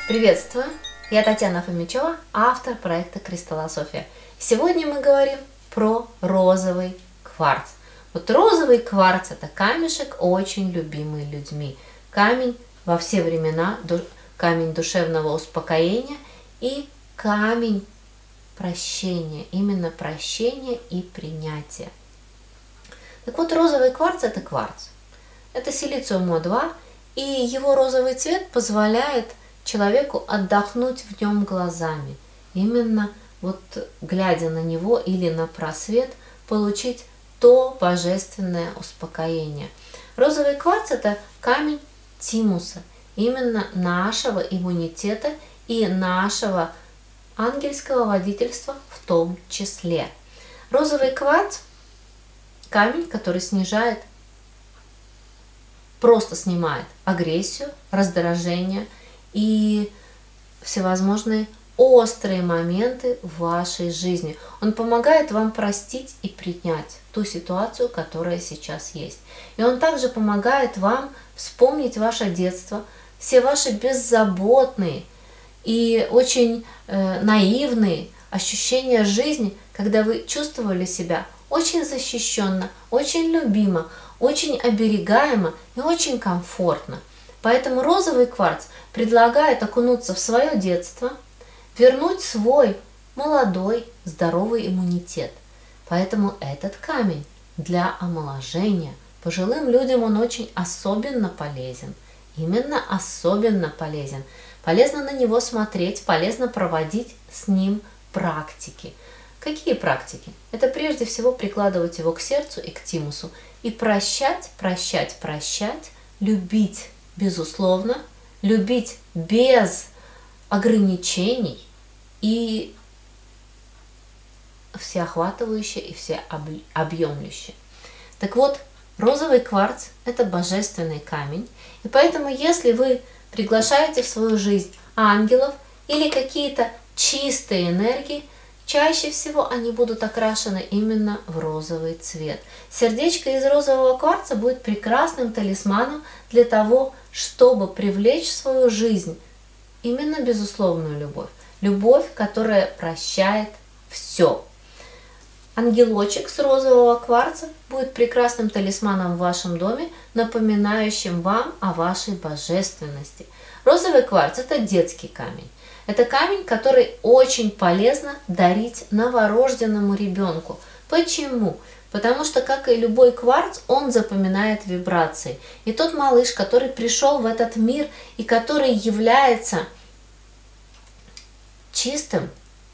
Приветствую! Я Татьяна Фомичева, автор проекта Кристаллософия. Сегодня мы говорим про розовый кварц. Вот розовый кварц – это камешек, очень любимый людьми. Камень во все времена, камень душевного успокоения и камень прощения, именно прощения и принятия. Так вот, розовый кварц – это кварц. Это силициум О2, и его розовый цвет позволяет человеку отдохнуть в нем глазами. Именно вот глядя на него или на просвет, получить то божественное успокоение. Розовый кварц – это камень тимуса, именно нашего иммунитета и нашего ангельского водительства в том числе. Розовый кварц – камень, который просто снимает агрессию, раздражение и всевозможные острые моменты в вашей жизни. Он помогает вам простить и принять ту ситуацию, которая сейчас есть. И он также помогает вам вспомнить ваше детство, все ваши беззаботные и очень наивные ощущения жизни, когда вы чувствовали себя очень защищенно, очень любимо, очень оберегаемо и очень комфортно. Поэтому розовый кварц предлагает окунуться в свое детство, вернуть свой молодой, здоровый иммунитет. Поэтому этот камень для омоложения. Пожилым людям он очень особенно полезен. Именно особенно полезен. Полезно на него смотреть, полезно проводить с ним практики. Какие практики? Это прежде всего прикладывать его к сердцу и к тимусу. И прощать, прощать, прощать, любить безусловно, любить без ограничений и всеохватывающе и всеобъемлюще. Так вот, розовый кварц – это божественный камень, и поэтому, если вы приглашаете в свою жизнь ангелов или какие-то чистые энергии, чаще всего они будут окрашены именно в розовый цвет. Сердечко из розового кварца будет прекрасным талисманом для того, чтобы привлечь в свою жизнь именно безусловную любовь. Любовь, которая прощает все. Ангелочек с розового кварца будет прекрасным талисманом в вашем доме, напоминающим вам о вашей божественности. Розовый кварц – это детский камень. Это камень, который очень полезно дарить новорожденному ребенку. Почему? Потому что, как и любой кварц, он запоминает вибрации. И тот малыш, который пришел в этот мир и который является чистым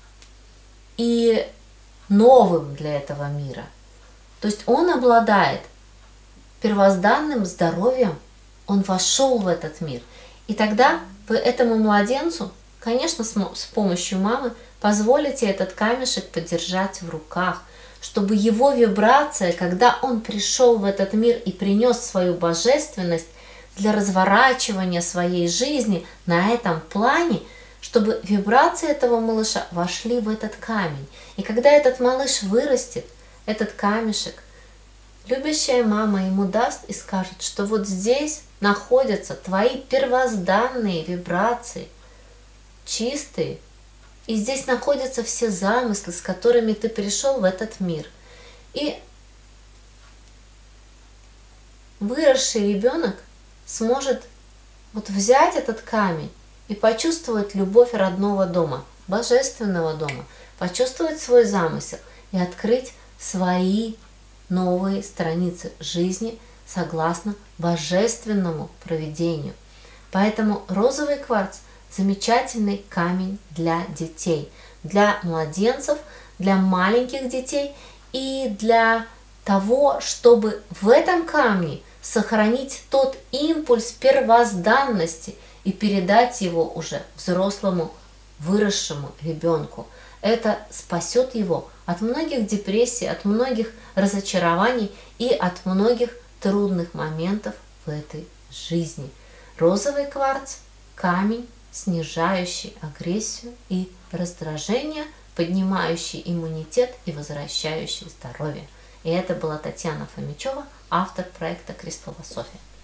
и новым для этого мира, то есть он обладает первозданным здоровьем, он вошел в этот мир. И тогда вы этому младенцу, конечно, с помощью мамы позволите этот камешек подержать в руках, чтобы его вибрация, когда он пришел в этот мир и принес свою божественность для разворачивания своей жизни на этом плане, чтобы вибрации этого малыша вошли в этот камень. И когда этот малыш вырастет, этот камешек, любящая мама ему даст и скажет, что вот здесь находятся твои первозданные вибрации, чистые, и здесь находятся все замыслы, с которыми ты пришел в этот мир. И выросший ребенок сможет вот взять этот камень и почувствовать любовь родного дома, божественного дома, почувствовать свой замысел и открыть свои новые страницы жизни согласно божественному провидению. Поэтому розовый кварц – замечательный камень для детей, для младенцев, для маленьких детей и для того, чтобы в этом камне сохранить тот импульс первозданности и передать его уже взрослому, выросшему ребенку. Это спасет его от многих депрессий, от многих разочарований и от многих трудных моментов в этой жизни. Розовый кварц – камень, снижающий агрессию и раздражение, поднимающий иммунитет и возвращающий здоровье. И это была Татьяна Фомичева, автор проекта Кристаллософия.